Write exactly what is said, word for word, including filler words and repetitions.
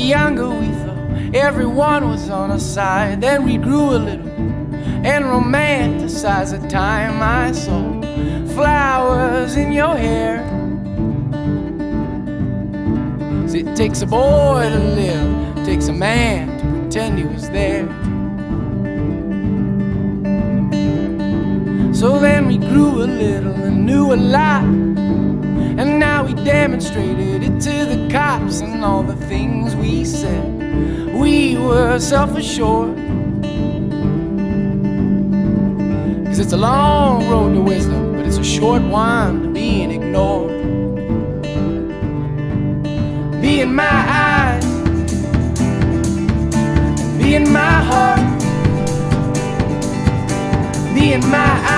younger, we thought everyone was on our side. Then we grew a little and romanticized the time I saw flowers in your hair. 'Cause it takes a boy to live, it takes a man to pretend he was there. So then we grew a little and knew a lot, and now we demonstrated it to the cops. And all the things we said, we were self-assured. 'Cause it's a long road to wisdom, but it's a short one to being ignored. Be in my eyes, be in my heart, be in my